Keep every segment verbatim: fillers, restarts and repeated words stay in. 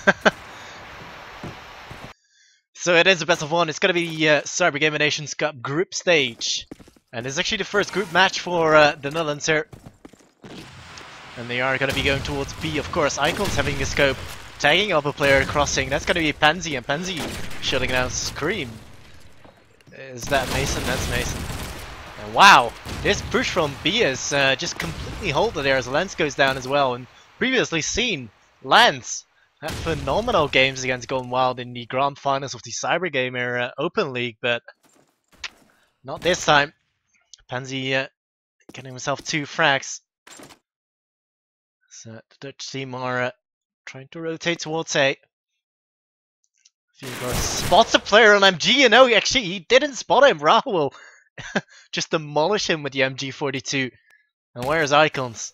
So it is a best of one. It's going to be the uh, Cyber Gamer Nations Cup group stage. And it's actually the first group match for uh, the Netherlands here. And they are going to be going towards B, of course. Icons having a scope, tagging up a player, crossing. That's going to be Pansy, and Pansy shutting down Scream. Is that Mason? That's Mason. And wow, this push from B is uh, just completely halted there as Lance goes down as well. And previously seen, Lance had phenomenal games against Golden Wild in the grand finals of the Cyber Gamer uh, Open League, but not this time. Pansy uh, getting himself two frags. So the Dutch team are uh, trying to rotate towards A. Vigor spots a player on M G, you know, actually he didn't spot him. Rahul will just demolish him with the M G forty-two. And where's Icons?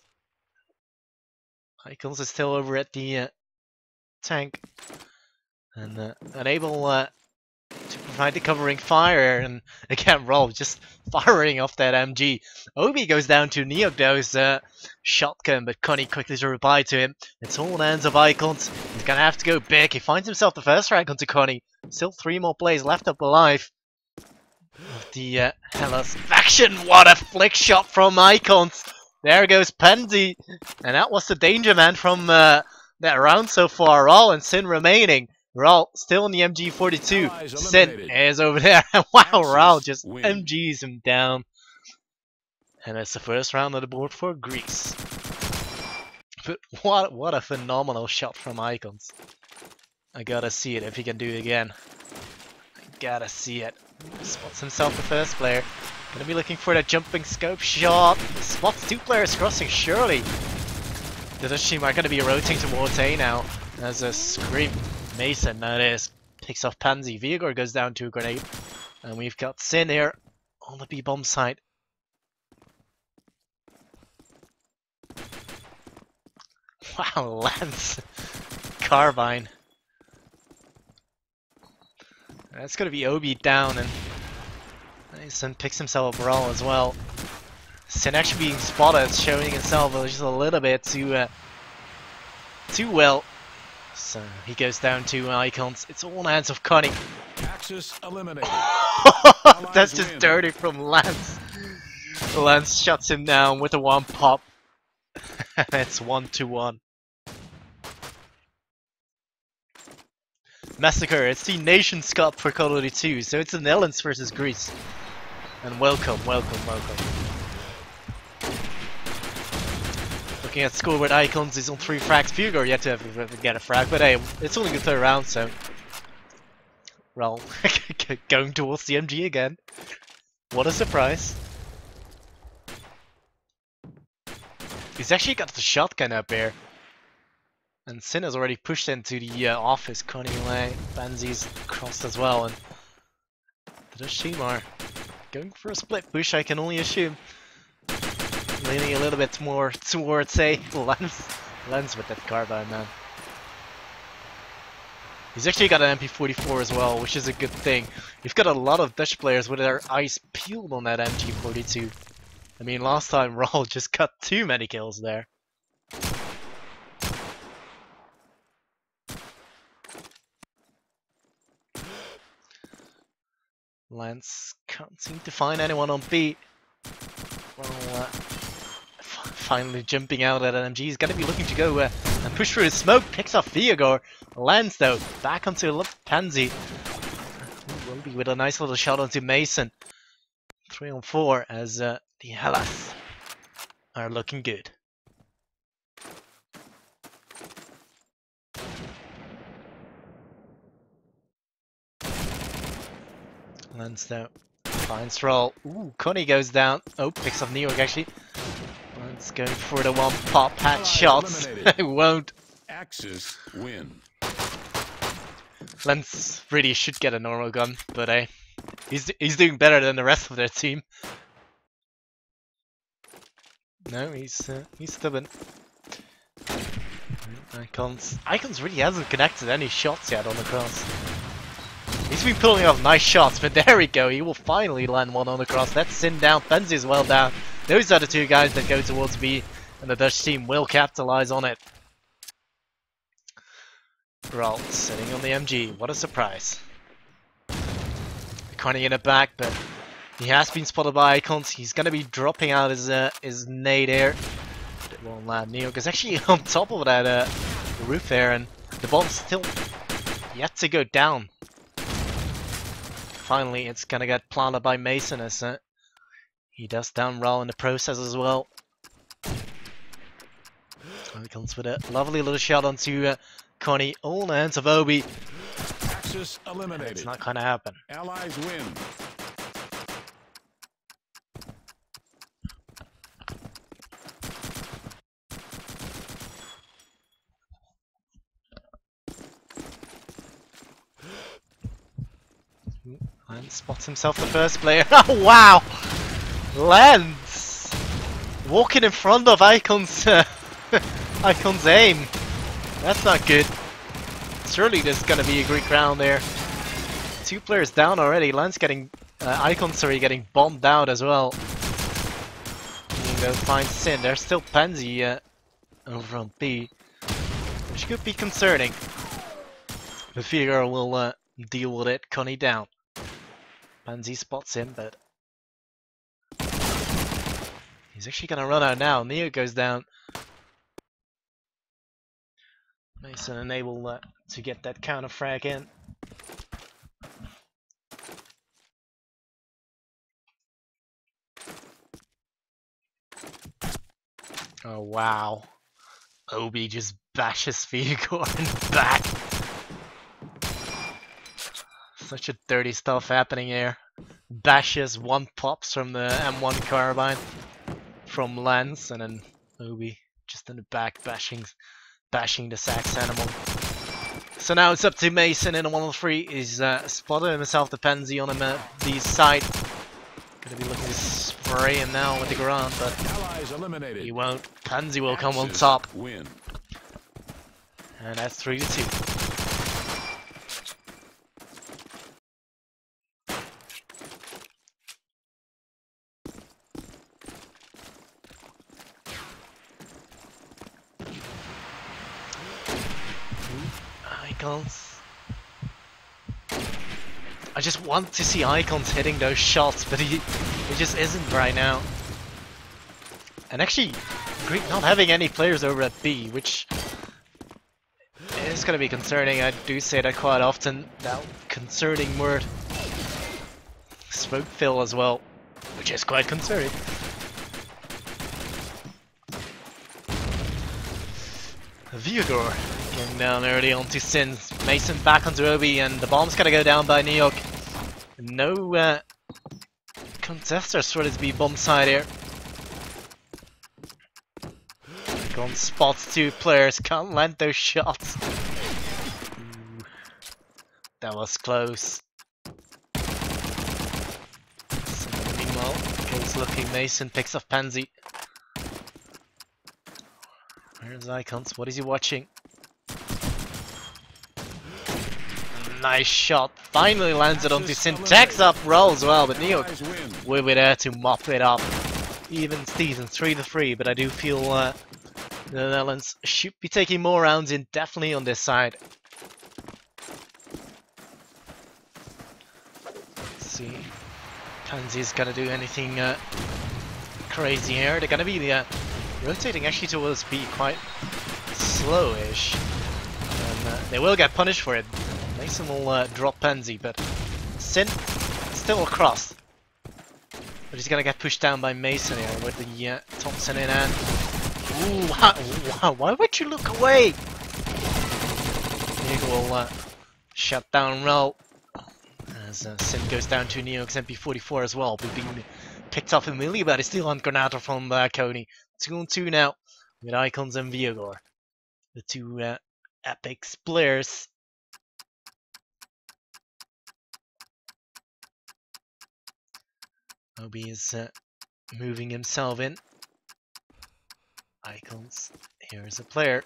Icons is still over at the uh, tank. And uh, unable uh, to provide the covering fire. And again, Rahul just firing off that M G. Obi goes down to Neogdo's uh, shotgun, but Connie quickly to reply to him. It's all hands of Icons. He's gonna have to go big. He finds himself the first rank onto Connie. Still three more plays left up alive. The uh, Hellas faction. What a flick shot from Icons. There goes Pansy. And that was the danger man from uh, that round so far. Raul and Sin remaining. Raul still in the M G forty-two. Sin is over there. Wow, Raul just win. M Gs him down. And it's the first round of the board for Greece. But what what a phenomenal shot from Icons. I gotta see it if he can do it again. I gotta see it. Spots himself the first player. Gonna be looking for that jumping scope shot. Spots two players crossing, surely. The Dutch team are gonna be rotating towards A now. As a Scream. Mason, that is. Picks off Pansy. Vigor goes down to a grenade. And we've got Sin here on the B-bomb side. Wow, Lance. Carbine. That's gonna be Obi down, and Sin picks himself up Raw as well. Sin actually being spotted, showing himself just a little bit too, uh, too well. So he goes down to Icons. It's all hands of Connie. Axis eliminated. That's just win. Dirty from Lance. Lance shuts him down with a one pop. It's one to one. Massacre, it's the Nations Cup for Call of Duty two, so it's the Netherlands versus Greece. And welcome, welcome, welcome. Looking at scoreboard, Icons is on three frags. Vigor yet to have, get a frag, but hey, it's only the third round, so. Raul going towards the M G again. What a surprise. He's actually got the shotgun up here. And Sin has already pushed into the uh, office. Connie away, Pansy's crossed as well, and the Dutch team are going for a split push, I can only assume. Leaning a little bit more towards a Lance, Lance with that carbine, man. He's actually got an M P forty-four as well, which is a good thing. We've got a lot of Dutch players with their eyes peeled on that M G forty-two. I mean, last time Raul just got too many kills there. Lance can't seem to find anyone on B. Well, uh, finally jumping out at an M G. He's going to be looking to go uh, and push through his smoke. Picks off Vigor. Lance, though, back onto Pansy. Roby with a nice little shot onto Mason. Three on four as uh, the Hellas are looking good. Lance though finds Raul. Ooh, Connie goes down. Oh, picks up Neog actually. Lance going for the one pop hat shots. It won't. Axis win. Lance really should get a normal gun, but hey, he's he's doing better than the rest of their team. No, he's uh, he's stubborn. Icons, Icons really hasn't connected any shots yet on the cross. He's been pulling off nice shots, but there we go. He will finally land one on the cross. That's Sin down. Pansy is well down. Those are the two guys that go towards B, and the Dutch team will capitalize on it. Roll sitting on the M G. What a surprise. Connie in the back, but he has been spotted by Icons. He's gonna be dropping out his uh, his nade there. It won't land. Neok is actually on top of that uh, roof there, and the bomb's still yet to go down. Finally, it's gonna get planted by Mason as uh, he does down Raul in the process as well. Icons with a lovely little shot onto uh, Connie. All in the hands of Obi. Axis eliminated. It's not gonna happen. Allies win. Lens spots himself the first player. Oh wow! Lens! Walking in front of Icon's, uh, Icon's aim. That's not good. Surely there's gonna be a Greek round there. Two players down already. Lens getting, uh, Icon sorry, getting bombed out as well. You go find Sin. There's still Pansy uh, over on B, which could be concerning. But Figaro will uh, deal with it. Connie down. Pansy spots him, but he's actually gonna run out now. Neo goes down. Mason unable uh, to get that counter frag in. Oh wow. Obi just bashes Figaro in the back. Such a dirty stuff happening here. Bashes, one pops from the M one carbine from Lens, and then Obi just in the back bashing bashing the Sax animal. So now it's up to Mason in a one on three. He's uh, spotted himself the Pansy on him at the side. Gonna be looking to spray him now with the ground, but Allies eliminated. he won't. Pansy will come on Axis top. Win. And that's three to two. Icons. I just want to see Icons hitting those shots, but he, he just isn't right now. And actually, Greek not having any players over at B, which is going to be concerning. I do say that quite often. That concerning word. Smoke fill as well, which is quite concerning. Viagor going down early onto Sin. Mason back onto Obi, and the bomb's gonna go down by Neok. No uh, contesters for this B bomb side here. Gone spots two players, can't land those shots. Ooh, that was close. So, meanwhile, goes looking. Mason picks up Pansy. Where's Icons? What is he watching? Nice shot. Finally lands it onto Sin. Tags up Roll as well, but Neo will be there to mop it up. Even Steven, three to three, but I do feel uh, the Netherlands should be taking more rounds in, definitely on this side. Let's see. Pansy's gonna do anything uh, crazy here. They're gonna be uh, rotating actually towards B quite slowish. And uh, they will get punished for it. Mason will uh, drop Pansy, but Sin still across. But he's gonna get pushed down by Mason here with the uh, Thompson in hand. Ooh, wow, wow, why would you look away? Neo will uh, shut down Roll. As uh, Sin goes down to Neox M P forty-four as well, but being picked up immediately, but it's still on Granato from uh, Coney. two on two now with Icons and Viagor. The two uh, epic players. Obi is uh, moving himself in. Icons, here's a player.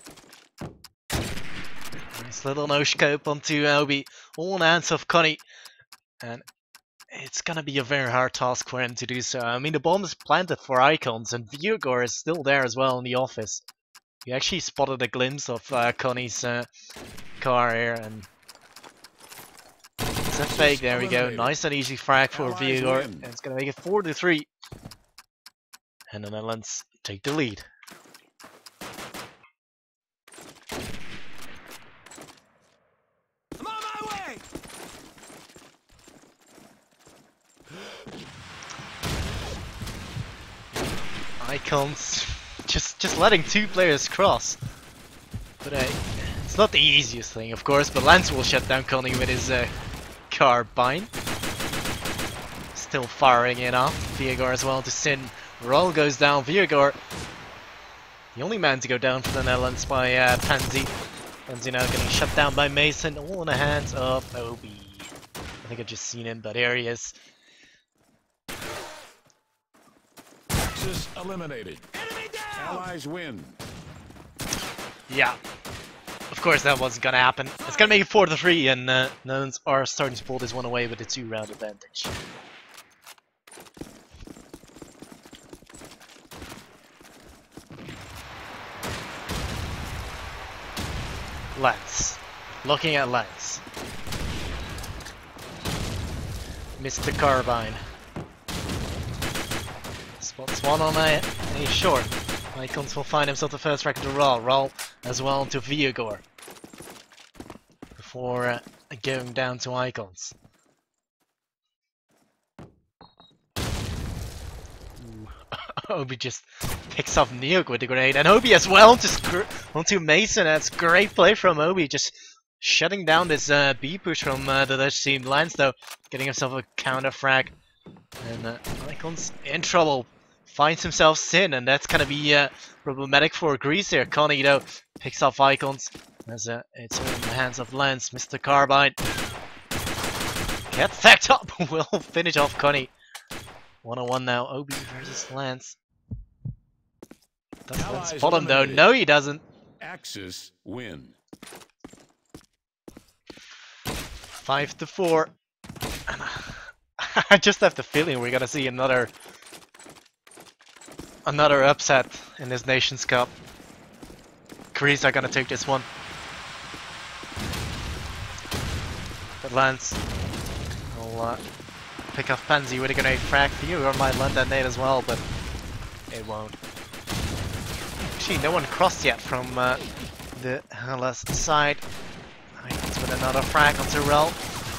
Nice little no scope onto Obi. All in hands of Connie. And it's gonna be a very hard task for him to do so. I mean, the bomb is planted for Icons, and Viagor is still there as well in the office. We actually spotted a glimpse of uh, Connie's uh, car here, and it's a fake. There we go. eliminated. Nice and easy frag for Allies Viegor, win. and it's gonna make it four to three. And the Netherlands take the lead. I'm on my way. Icons, just just letting two players cross. But uh, it's not the easiest thing, of course. But Lance will shut down Connie with his uh, carbine. Still firing it off. Viegor as well to Sin. Roll goes down. Viegor, the only man to go down for the Netherlands by uh, Pansy. Pansy now getting shut down by Mason. All in the hands of Obi. I think I just seen him, but here he is. Axis eliminated. Enemy down. Allies win. Yeah. Of course that wasn't gonna happen. It's gonna make it four to three, and uh, Netherlands are starting to pull this one away with a two-round advantage. Lance. Looking at Lance. Mister Carbine. Spots one on a, a short. Icons will find himself the first record to roll. Roll as well to Viegor. Before uh, going down to Icons. Obi just picks up Neok with the grenade, and Obi as well onto, onto Mason. That's great play from Obi, just shutting down this uh, B push from uh, the Dutch team. Lance though getting himself a counter frag, and uh, Icons in trouble. Finds himself Sin, and that's gonna be uh, problematic for Greece here. Connie though picks off Icons as uh, it's all in the hands of Lance. Mister Carbine gets stacked up. Will finish off Connie. one on one now. Obi versus Lance. Does Lance spot him though? No, he doesn't. Axis win. Five to four. And I just have the feeling we're gonna see another another upset in this Nations Cup. Greece are gonna take this one. But Lance will uh, pick off Pansy with a grenade frag. Viegor might land that nade as well, but it won't. Actually, no one crossed yet from uh, the Hellas side. Icons with another frag onto Rel.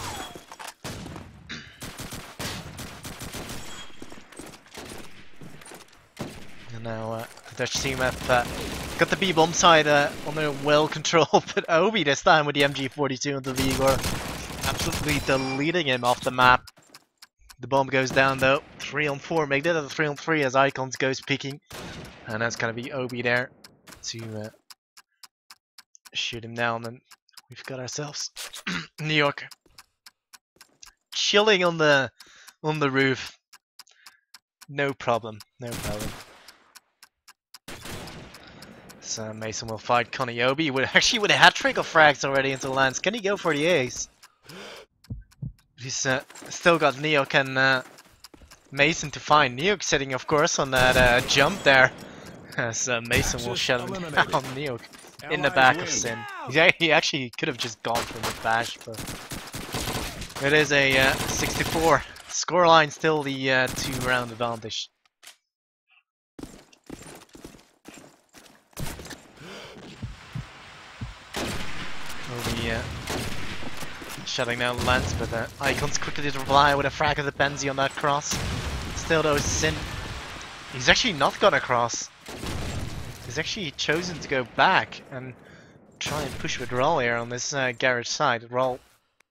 And now uh, the Dutch team have uh, got the B-bomb side uh, under well control, but Obi this time with the M G forty-two into Viegor, absolutely deleting him off the map. The bomb goes down though, three on four, make that a three on three as Icons goes peeking. And that's gonna be Obi there to uh, shoot him down, and we've got ourselves New York chilling on the on the roof. No problem, no problem. So Mason will fight Connie. Obi with actually with a hat trick of frags already into Lance. Can he go for the ace? He's uh, still got Neok and uh, Mason to find. Neok sitting, of course, on that uh, jump there. As uh, Mason will shut him down. Neok in the back of Sin. He's, he actually could have just gone for the bash, but it is a uh, sixty-four. Scoreline still the uh, two-round advantage. Obi uh, shutting down Lance, but uh, Icons quickly to reply with a frag of the Benzi on that cross. Still though, Sin, he's actually not gonna cross. He's actually chosen to go back and try and push with Roll here on this uh, garage side. Roll.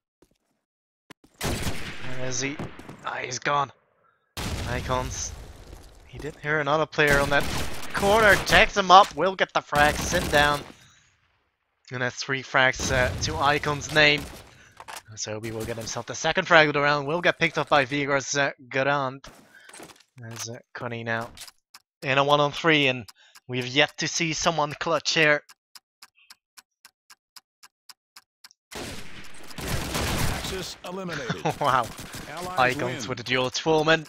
Where is he? Ah, he's gone. Icons. He did hear another player on that corner. Tags him up. Will get the frag. Sin down. And that's three frags uh, to Icons' name. So we will get himself the second frag of the round. Will get picked up by Viegor's uh, Garant. There's uh, Connie now in a one on three, and we've yet to see someone clutch here. Axis eliminated. Wow. Allies Icons win. with the duel. It's Fullman.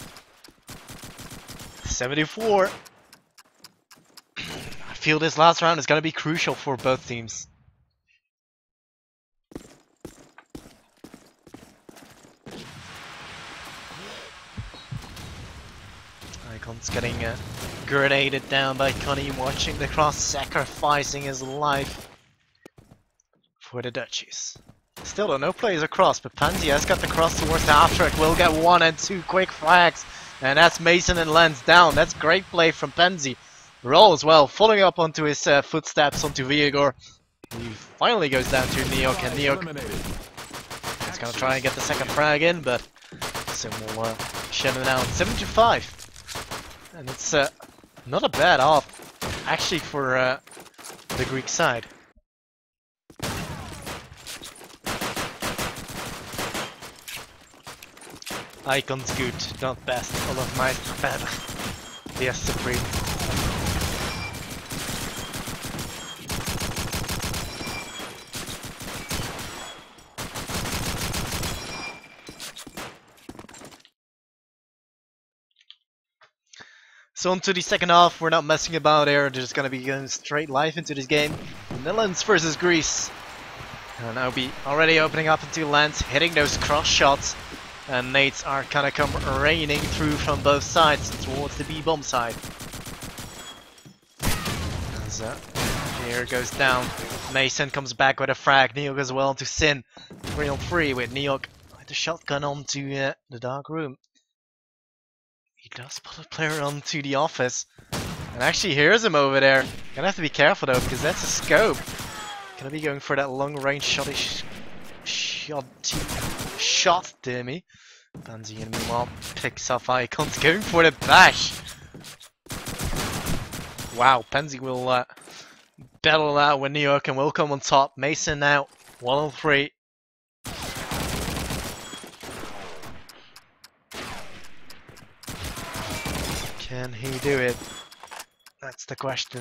seventy-four. I feel this last round is going to be crucial for both teams. Icon's getting uh, grenaded down by Connie, watching the cross, sacrificing his life for the Dutchies. Still though, no players across, but Pansy has got the cross towards the half-track, will get one and two quick frags, and that's Mason and Lens down. That's great play from Pansy. Roll as well, following up onto his uh, footsteps onto Viegor. He finally goes down to Neok, and Neok is gonna try and get the second frag in, but Sim will uh, shut him down. seven to five. And it's uh, not a bad off, actually, for uh, the Greek side. Icon's good, not best. All of mine better. Yes, Supreme. So on to the second half, we're not messing about here, just gonna be going straight live into this game. Netherlands versus Greece. And Obi already opening up into Lens, hitting those cross shots. And nades are gonna come raining through from both sides towards the B-bomb side. As uh, here goes down. Mason comes back with a frag. Neok as well to Sin. three on three with Neok with the shotgun onto uh, the dark room. He does put a player onto the office. And actually hears him over there. Gonna have to be careful though, because that's a scope. Gonna be going for that long range shotty shot shot, dear me. Pansy in the meanwhile picks up Icons, going for the bash. Wow, Pansy will uh, battle out with New York and will come on top. Mason now, one on three. Can he do it? That's the question.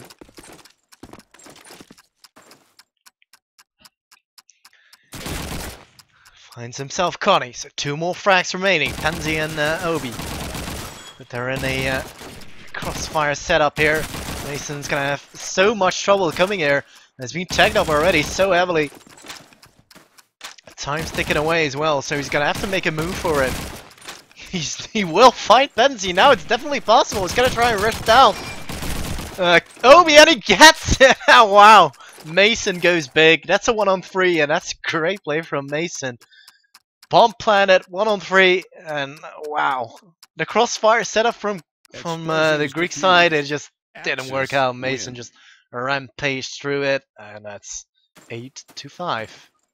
Finds himself Connie, so two more frags remaining, Pansy and uh, Obi. But they're in a uh, crossfire setup here. Mason's gonna have so much trouble coming here. Has been tagged up already so heavily. Time's ticking away as well, so he's gonna have to make a move for it. He's, he will fight Pansy now, it's definitely possible. He's gonna try and rush down. Uh, Obi, and he gets it! Wow! Mason goes big. That's a one on three, and that's a great play from Mason. Bomb planet, one on three, and wow. The crossfire setup from from uh, the Greek side, it just didn't work out. Mason just rampaged through it, and that's eight to five.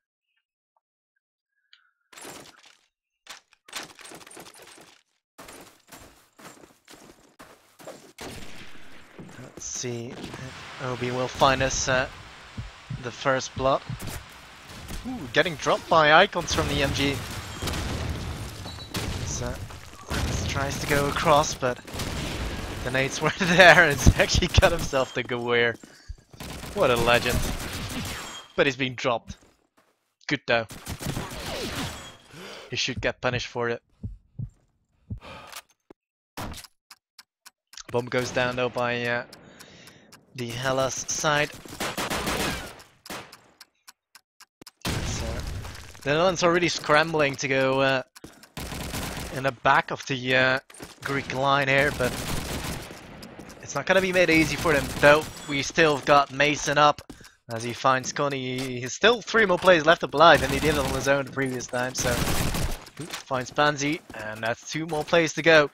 Let's see if Obi will find us uh, the first blood. Ooh, getting dropped by Icons from the M G. So, Lens tries to go across, but the nades were there and he's actually got himself the Gewere. What a legend. But he's been dropped. Good though. He should get punished for it. Bomb goes down though by uh, the Hellas side. The Netherlands are really scrambling to go uh, in the back of the uh, Greek line here, but it's not gonna be made easy for them. Though we still got Mason up as he finds Connie. He's still three more players left alive, and he did it on his own the previous time. So finds Pansy, and that's two more players to go.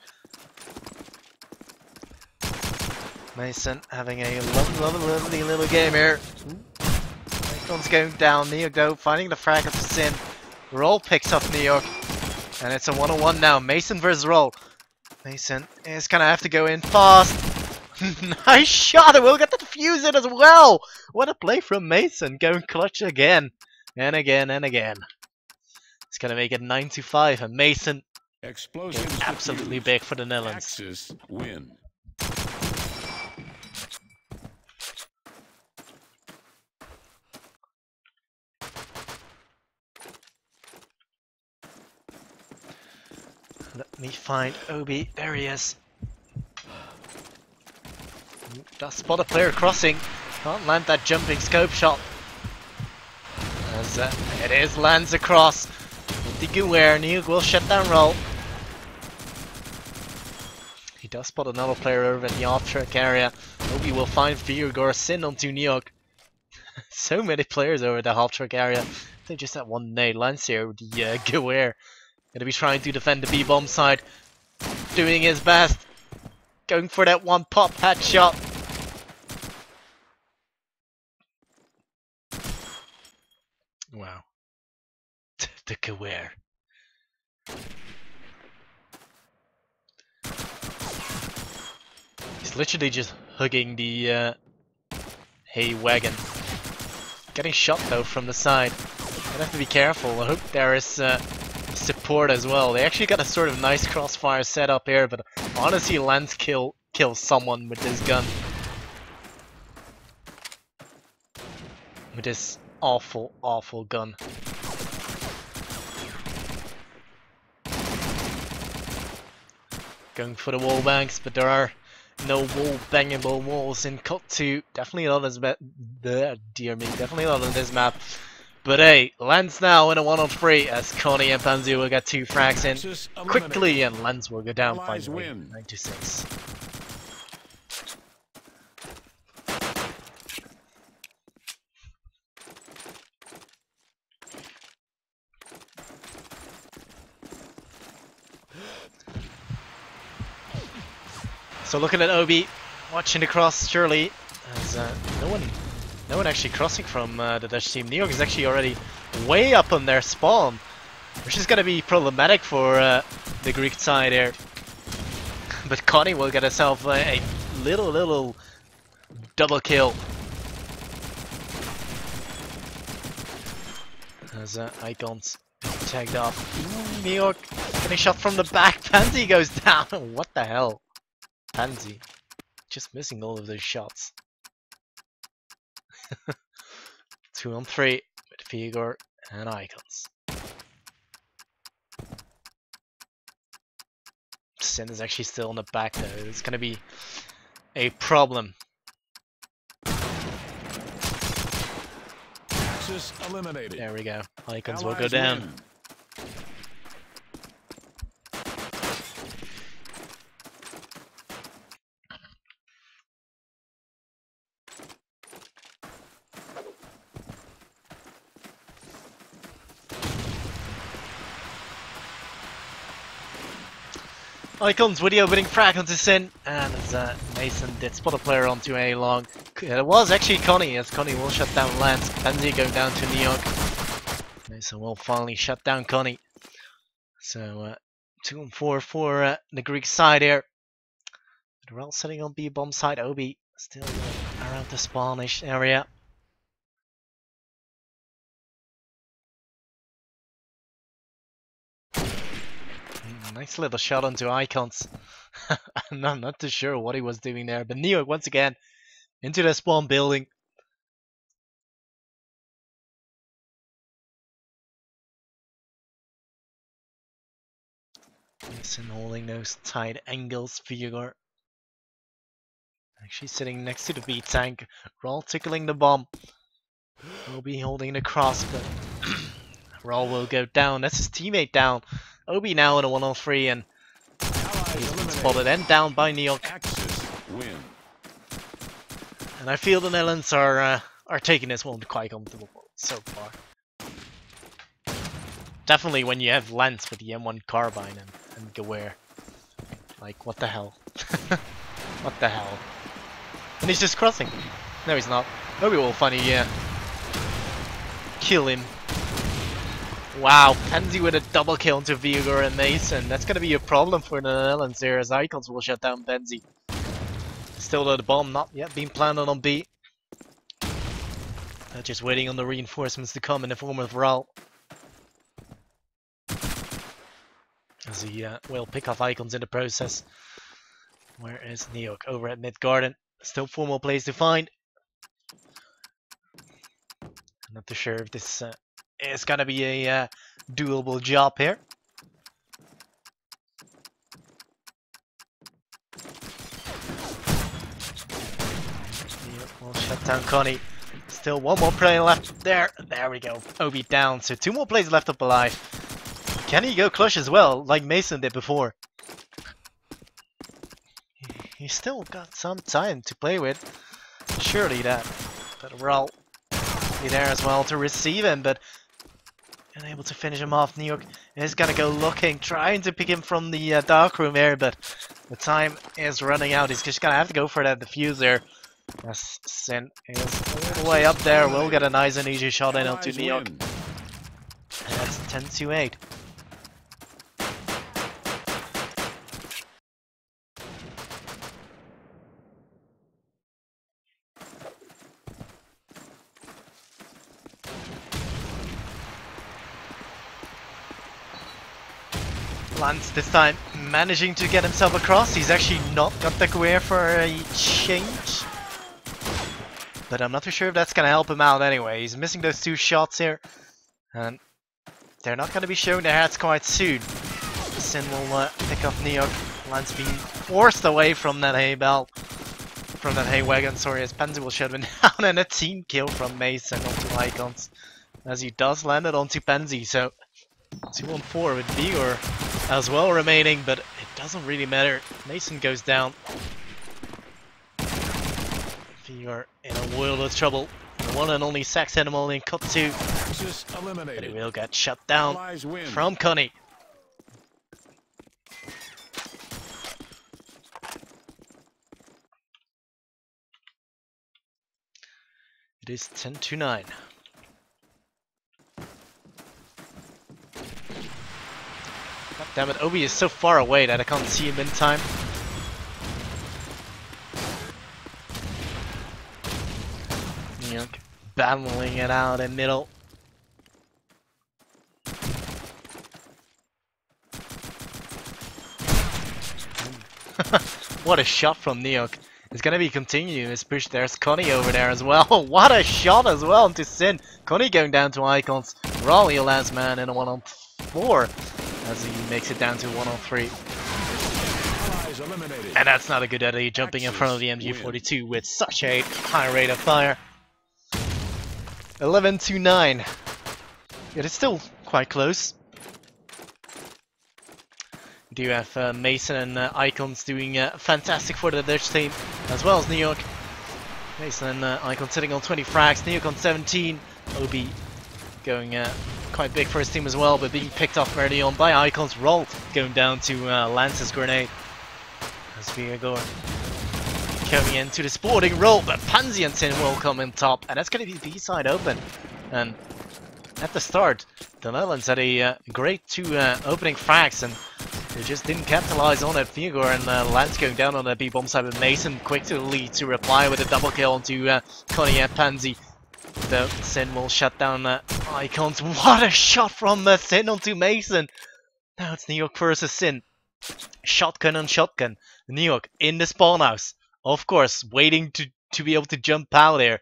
Mason having a lovely, lovely, lovely little game here. Icon's going down. Neok though finding the frag of the Sin. Roll picks up Neok, and it's a one on one now. Mason versus Roll. Mason is gonna have to go in fast. Nice shot, and we'll get the defuse in as well. What a play from Mason, going clutch again and again and again. It's gonna make it nine to five, and Mason Explosions absolutely defused. big for the Netherlands. Axis win. Let me find Obi. There he is. Does spot a player crossing. Can't land that jumping scope shot. As uh, it is lands across. With the Gewere, Neok will shut down Roll. He He does spot another player over in the off-track area. Obi will find Vigor, send onto Neok. So many players over the half-track area. They just had one nade. Lance here with the uh, Gewere. Gonna be trying to defend the B-bomb side. Doing his best. Going for that one pop headshot. Wow. The Gewere. He's literally just hugging the uh, hay wagon. Getting shot though from the side. Gonna have to be careful. I hope there is uh, support as well. They actually got a sort of nice crossfire set up here, but honestly, Lance kill kill someone with this gun. With this awful, awful gun. Going for the wall banks, but there are no wall bangable walls in C O D two. Definitely not as bad. Dear me, definitely not on this map. But hey, Lance now in a one on three as Connie and Panzi will get two frags in quickly, and Lance will go down finally. nine to six. So looking at Obi, watching the cross surely, as uh, no one, no one actually crossing from uh, the Dutch team. New York is actually already way up on their spawn, which is gonna be problematic for uh, the Greek side here. But Connie will get herself uh, a little, little double kill. As uh, Icons tagged off. New York getting shot from the back. Pansy goes down. What the hell? Pansy just missing all of those shots. Two on three with Vigor and Icons. Sin is actually still on the back though. It's gonna be a problem. Axis eliminated. There we go. Icons Allies will go down. win. Icons with the opening frag onto Sin, and as uh, Mason did spot a player onto A long. It was actually Connie, as Connie will shut down Lance. Pansy going down to New York. Mason will finally shut down Connie. So uh, two and four for uh, the Greek side here. They're all sitting on B bomb side. Obi still uh, around the spawnish area. Nice little shot onto Icons. I'm not, not too sure what he was doing there, but New York once again into the spawn building. Mason holding those tight angles. Vigor actually sitting next to the B tank. Raul tickling the bomb. Will be holding the cross, but Raul will go down. That's his teammate down. Obi now in a one on three, and he's been spotted and down by New York. Axis win. And I feel the Netherlands are uh, are taking this one quite comfortable so far. Definitely when you have Lance with the M one carbine and, and Gewere. Like, what the hell? What the hell? And he's just crossing. No, he's not. Obi will finally uh, kill him. Wow, Pansy with a double kill into Vigor and Mason. That's gonna be a problem for the Netherlands here, as Icons will shut down Pansy. Still though, the bomb not yet being planted on B. They're just waiting on the reinforcements to come in the form of Raul. As he uh, will pick off Icons in the process. Where is New York? Over at mid garden. Still four more plays to find. I'm not too sure if this uh, is gonna be a uh, doable job here. We'll shut down Connie. Still one more player left there. There we go. Obi down. So two more players left up alive. Can he go clutch as well, like Mason did before? he's still got some time to play with. Surely that, that Raul be there as well to receive him, but unable to finish him off. Neok is gonna go looking, trying to pick him from the uh, dark room here, but the time is running out. He's just gonna have to go for that diffuser. As Sin is all the way up there, will get a nice and easy shot in onto Neok. And that's ten to eight. Lance this time managing to get himself across. He's actually not got the gewehr for a change. But I'm not too sure if that's going to help him out anyway. He's missing those two shots here. And they're not going to be showing their hats quite soon. Sin will uh, pick up Neok. Lance being forced away from that hay bell. From that hay wagon, sorry, as Panzy will shut him down. And a team kill from Mason onto Icons. As he does land it onto Panzy. So two on four with Vigor as well remaining, but it doesn't really matter. Mason goes down. Vigor in a world of trouble. The one and only Sax Animal in cut two. But he will get shut down from Connie. It is ten to nine. God damn it, Obi is so far away that I can't see him in time. Neok battling it out in middle. What a shot from Neok. It's gonna be continuing his push. There's Connie over there as well. What a shot as well into Sin. Connie going down to Icons. Raleigh last man in a one on four as he makes it down to one on three. And that's not a good idea, jumping in front of the M G forty-two with such a high rate of fire. eleven to nine. It is still quite close. We do have uh, Mason and uh, Icons doing uh, fantastic for the Dutch team, as well as Neok. Mason and uh, Icons sitting on twenty frags, Neok on seventeen. Obi going uh, quite big for his team as well, but being picked off early on by Icons. Roll going down to uh, Lance's grenade. As Vigor coming into the sporting roll, but Panzy and Sin will come in top, and that's going to be the B-side open. And at the start, the Netherlands had a uh, great two uh, opening frags, and they just didn't capitalize on it. Vigor and uh, Lance going down on the B-bomb side with Mason quick to the lead to reply with a double kill onto uh, Connie and Panzy. Though Sin will shut down uh, Icons. What a shot from uh, Sin onto Mason! Now it's Neok versus Sin. Shotgun on shotgun. Neok in the spawn house. Of course, waiting to, to be able to jump out there.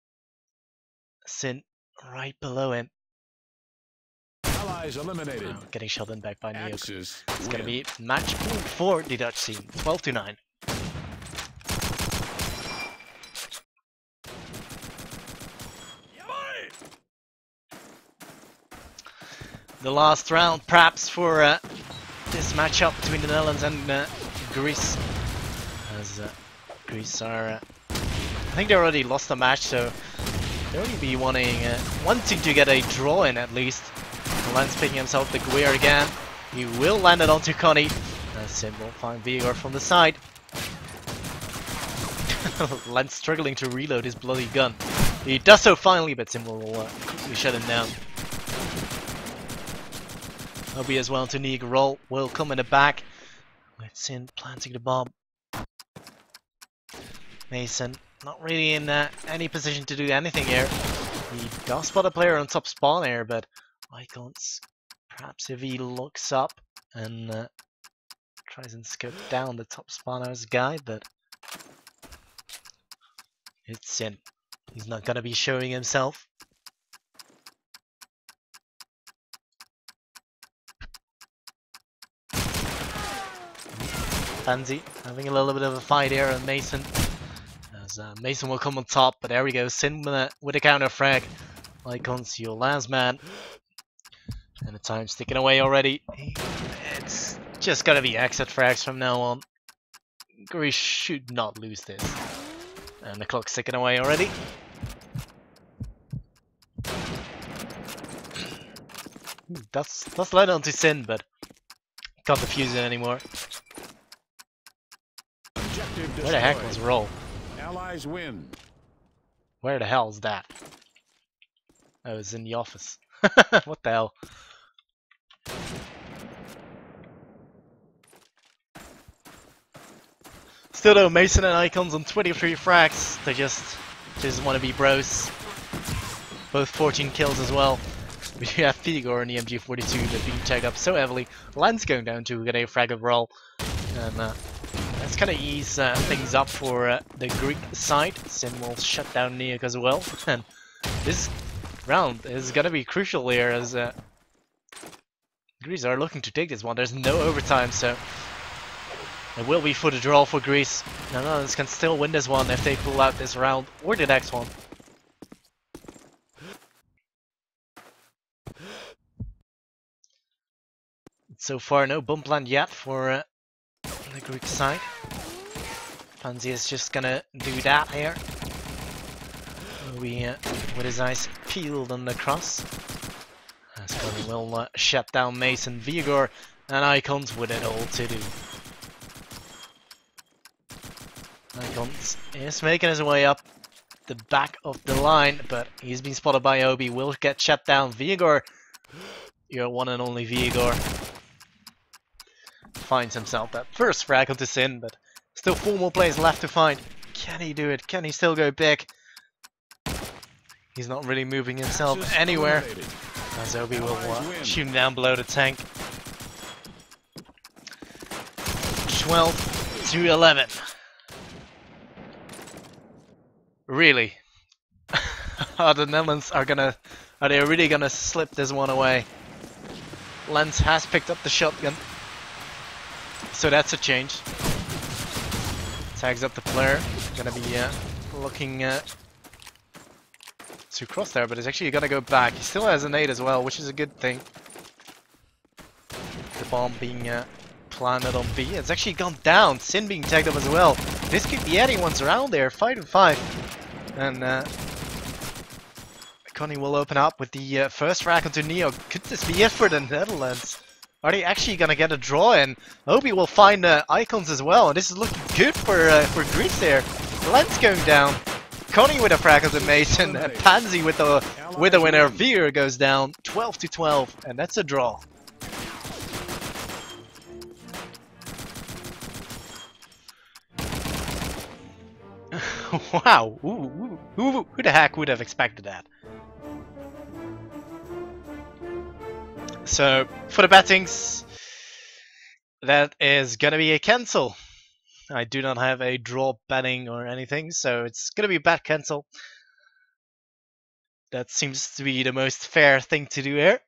Sin right below him. Allies eliminated. Oh, getting shot in back by Neok. Axis It's win. going to be match point for the Dutch team. twelve to nine. The last round, perhaps, for uh, this matchup between the Netherlands and uh, Greece. As uh, Greece are, uh, I think they already lost the match, so they'll only be wanting, uh, wanting to get a draw in at least. Lance picking himself the gewehr again. He will land it onto Connie. Uh, Sin will find Vigor from the side. Lance struggling to reload his bloody gun. He does so finally, but Sin will uh, quickly shut him down. Obi as well to Neok. Roll will come in the back with Sin planting the bomb. Mason not really in uh, any position to do anything here. He does spot a player on top spawn here, but Icons, perhaps if he looks up and uh, tries and scope down the top spawner's guy, but it's Sin. He's not gonna be showing himself. Panzy having a little bit of a fight here on Mason. As uh, Mason will come on top, but there we go. Sin with a, with a counter frag. Icons, your last man. And the time's ticking away already. It's just gonna be exit frags from now on. Greece should not lose this. And the clock's ticking away already. That's that's led on to Sin, but can't defuse it anymore. Objective Where the heck destroyed. was Roll? Allies win. Where the hell is that? Oh, it's in the office. What the hell? Still though, Mason and Icons on twenty-three frags. They just just want to be bros. Both fourteen kills as well. We have Vigor and the M G forty-two that being tagged up so heavily. Lance going down to get a frag of Roll. And uh, that's kind of ease uh, things up for uh, the Greek side. Sin will shut down Neok as well. And this round is going to be crucial here as uh, Greece are looking to take this one. There's no overtime, so it will be for the draw for Greece. The Netherlands can still win this one if they pull out this round or the next one. So far, no bomb plan yet for uh, the Greek side. Panzi is just gonna do that here. We, uh, with his eyes peeled on the cross. Asconi will uh, shut down Mason, Vigor, and Icons with it all to do. Icons is making his way up the back of the line, but he's been spotted by Obi. Will get shut down. Vigor, your one and only Vigor, finds himself that first frag onto Sin, but still four more players left to find. Can he do it? Can he still go big? He's not really moving himself Just anywhere. eliminated. As Obi will uh, Allies win. shoot him down below the tank. twelve to eleven. Really? Are the Netherlands are gonna, are they really gonna slip this one away? Lens has picked up the shotgun, so that's a change. Tags up the player, gonna be uh, looking uh, to cross there, but he's actually gonna go back. He still has an eight as well, which is a good thing. The bomb being uh, planted on B. It's actually gone down. Sin being tagged up as well. This could be anyone's around there. Five and five. And uh, Connie will open up with the uh, first rack onto Neo. Could this be it for the Netherlands? Are they actually gonna get a draw in? Obi will find uh, Icons as well, and this is looking good for uh, for Greece there. Lens going down. Connie with a frag onto Mason. And Pansy with the with the winner. Veer goes down. twelve to twelve, and that's a draw. Wow, ooh, ooh, who, who the heck would have expected that? So, for the bettings, that is gonna be a cancel. I do not have a draw betting or anything, so it's gonna be a bet cancel. That seems to be the most fair thing to do here.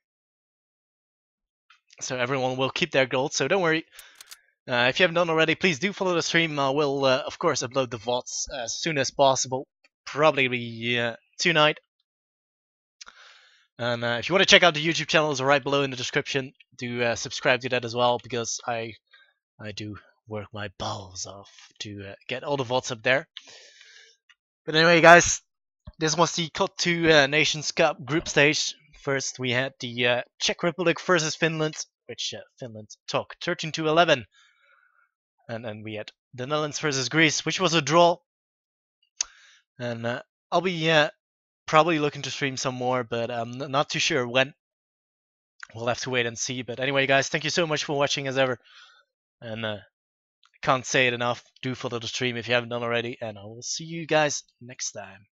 So everyone will keep their gold, so don't worry. Uh, if you haven't done already, please do follow the stream. I will, uh, of course, upload the V O Ds as soon as possible. Probably uh, tonight. And uh, if you want to check out the YouTube channels, right below in the description. Do uh, subscribe to that as well, because I I do work my balls off to uh, get all the V O Ds up there. But anyway, guys, this was the Cut to uh, Nations Cup group stage. First, we had the uh, Czech Republic versus Finland, which uh, Finland took thirteen to eleven. And then we had the Netherlands versus Greece, which was a draw. And uh, I'll be uh, probably looking to stream some more, but I'm not too sure when. We'll have to wait and see. But anyway, guys, thank you so much for watching as ever. And uh, can't say it enough. Do follow the stream if you haven't done already. And I will see you guys next time.